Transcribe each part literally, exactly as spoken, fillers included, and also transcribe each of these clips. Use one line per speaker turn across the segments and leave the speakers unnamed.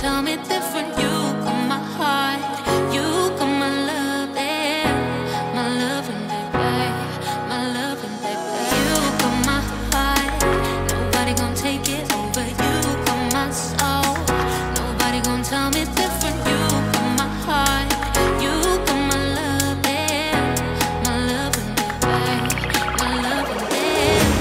tell me different. You got my heart, you got my love, yeah. My love and baby, my love and baby. You got my heart, nobody gon' take it over. You got my soul, nobody gon' tell me different. You got my heart, you got my love, yeah. My love and baby, my love and baby.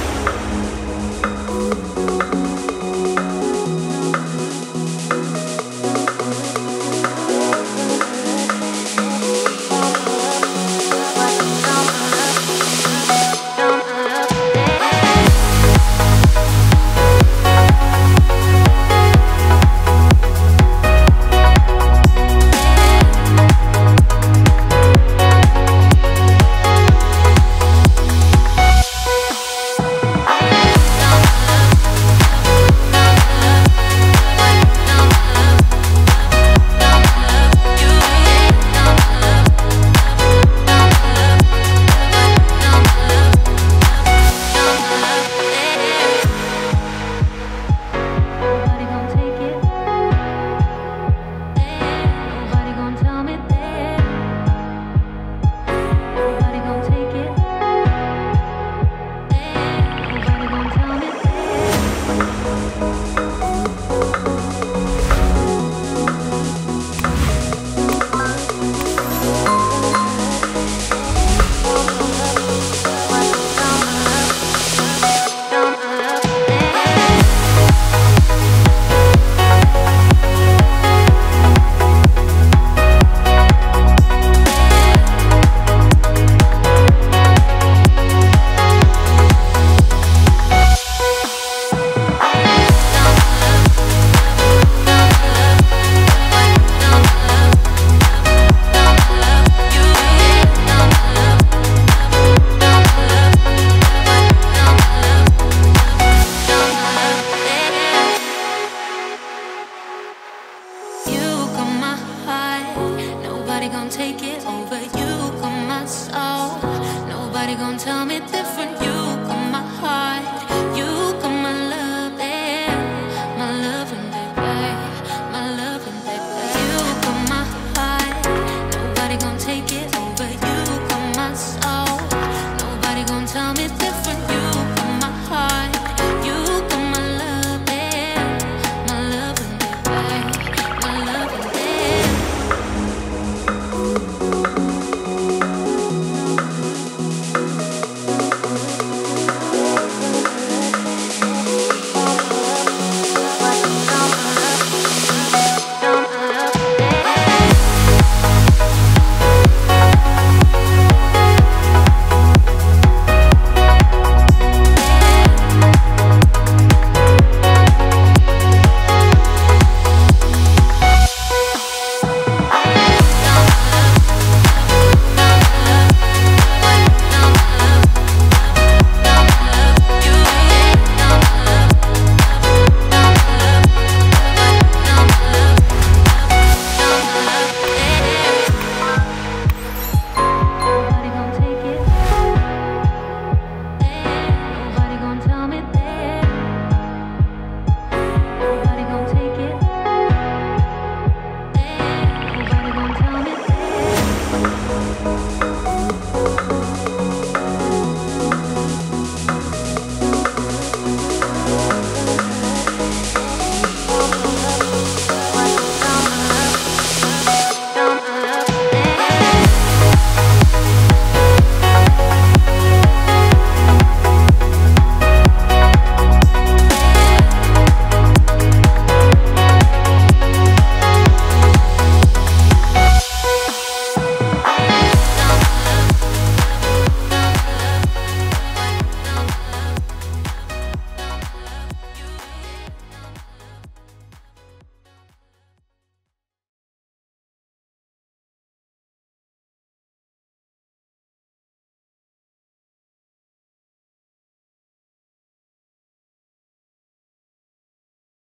Nobody gon' take it over. You got my soul, nobody gon' tell me different. You